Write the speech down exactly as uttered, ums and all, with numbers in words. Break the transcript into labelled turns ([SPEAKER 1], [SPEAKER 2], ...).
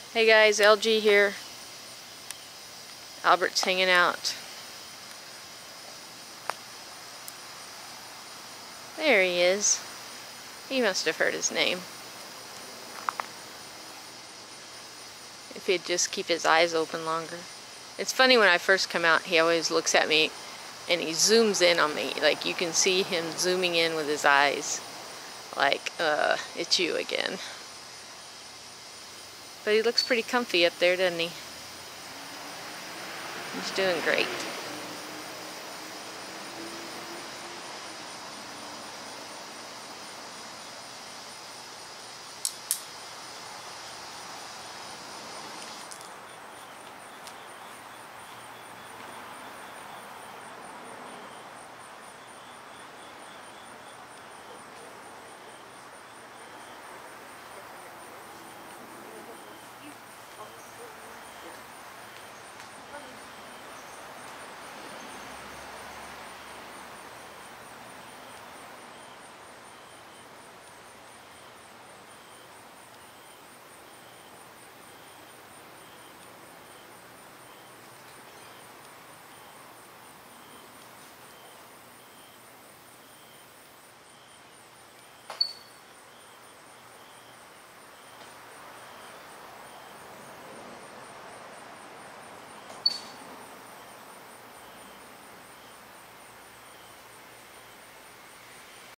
[SPEAKER 1] Hey guys, L G here. Albert's hanging out. There he is. He must have heard his name. If he'd just keep his eyes open longer. It's funny, when I first come out, he always looks at me and he zooms in on me. Like, you can see him zooming in with his eyes. Like, uh, it's you again. But he looks pretty comfy up there, doesn't he? He's doing great.